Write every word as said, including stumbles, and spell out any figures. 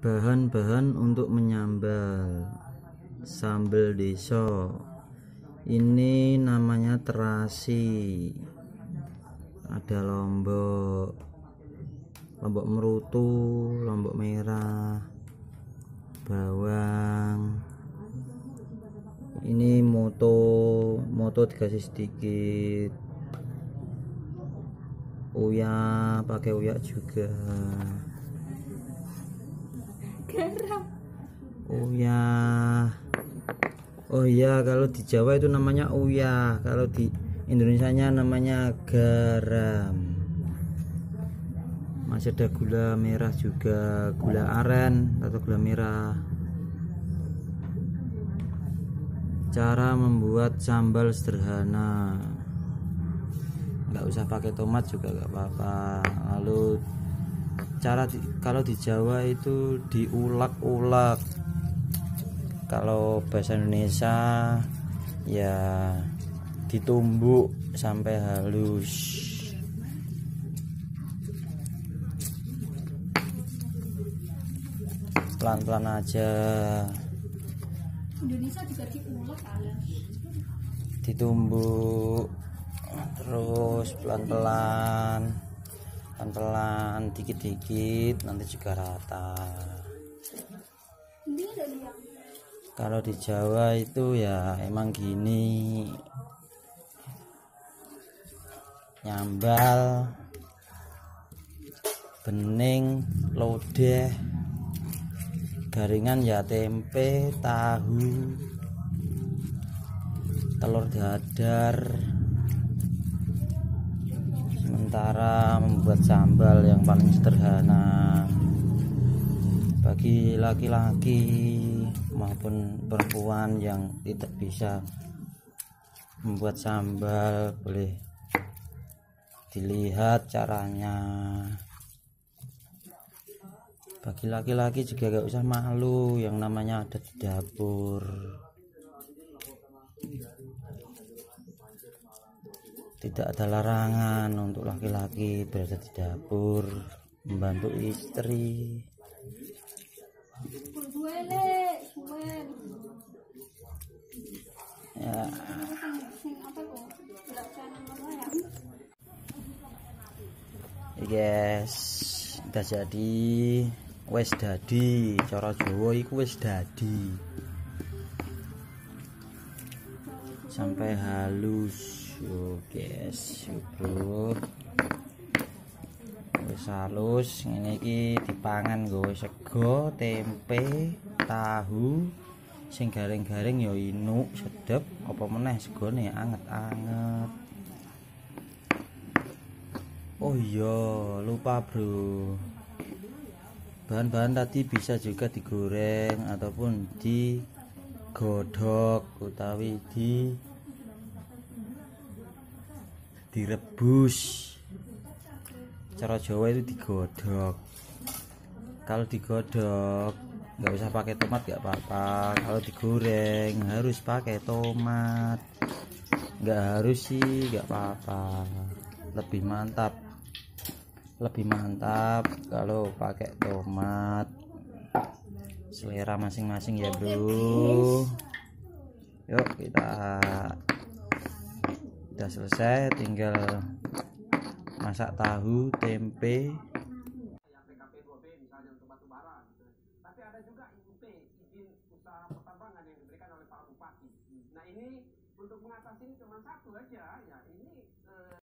Bahan-bahan untuk menyambal sambal deso ini namanya terasi, ada lombok lombok merutu, lombok merah, bawang, ini moto moto dikasih sedikit, uya pakai uya juga, garam. uya. Oh iya, kalau di Jawa itu namanya uya, kalau di Indonesianya namanya garam. Masih ada gula merah juga, gula aren atau gula merah. Cara membuat sambal sederhana, nggak usah pakai tomat juga nggak apa-apa. Lalu cara di, kalau di Jawa itu diulek-ulek, kalau bahasa Indonesia ya ditumbuk sampai halus. Pelan-pelan aja. Indonesia juga diulek kali. Ditumbuk terus pelan-pelan, pelan-pelan, dikit-dikit, nanti juga rata. Ini ada yang Kalau di Jawa itu ya emang gini, nyambal, bening, lodeh, garingan ya tempe, tahu, telur dadar. Sementara membuat sambal yang paling sederhana bagi laki-laki maupun perempuan yang tidak bisa membuat sambal, boleh dilihat caranya. Bagi laki-laki juga gak usah malu, yang namanya ada di dapur. Tidak ada larangan untuk laki-laki berada di dapur membantu istri. Ya. Guys, udah jadi, wes dadi, cara Jawa iku wes dadi. Sampai halus. Yo guys, bro. Wis halus, ngene iki dipangan nggo sego, tempe, tahu, sing garing-garing ya inuk, sedep, apa meneh segone anget-anget. Oh iya, lupa bro. Bahan-bahan tadi bisa juga digoreng ataupun digodhog utawi di direbus. Cara Jawa itu digodhog. Kalau digodhog nggak usah pakai tomat nggak apa-apa. Kalau digoreng harus pakai tomat. Nggak harus sih, nggak apa-apa. Lebih mantap. Lebih mantap kalau pakai tomat. Selera masing-masing ya bro. Yuk kita udah selesai, tinggal masak tahu, tempe. Tapi ada juga I U P, izin usaha pertambangan yang diberikan oleh Pak Bupati. Nah ini untuk mengatasi ini cuma satu aja, ya ini